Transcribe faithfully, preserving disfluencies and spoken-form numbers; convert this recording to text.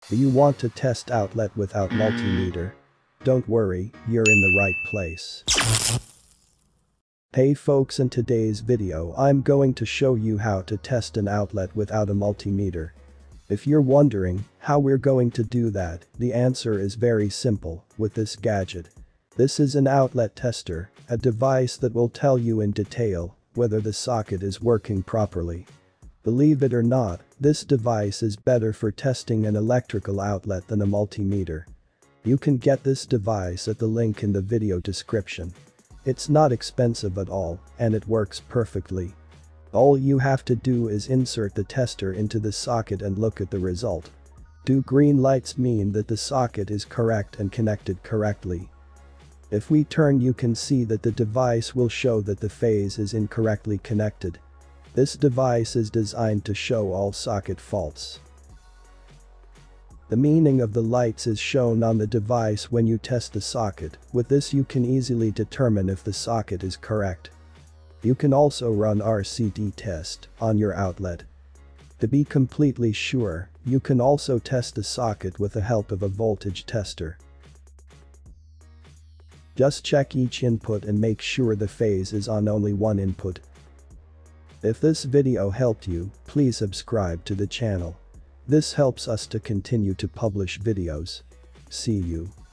Do you want to test outlet without multimeter? Don't worry, you're in the right place. Hey folks, in today's video I'm going to show you how to test an outlet without a multimeter. If you're wondering how we're going to do that, the answer is very simple with this gadget. This is an outlet tester, a device that will tell you in detail whether the socket is working properly. Believe it or not, this device is better for testing an electrical outlet than a multimeter. You can get this device at the link in the video description. It's not expensive at all, and it works perfectly. All you have to do is insert the tester into the socket and look at the result. Do green lights mean that the socket is correct and connected correctly? If we turn, you can see that the device will show that the phase is incorrectly connected. This device is designed to show all socket faults. The meaning of the lights is shown on the device when you test the socket. With this you can easily determine if the socket is correct. You can also run R C D test on your outlet. To be completely sure, you can also test the socket with the help of a voltage tester. Just check each input and make sure the phase is on only one input. If this video helped you, please subscribe to the channel. This helps us to continue to publish videos. See you.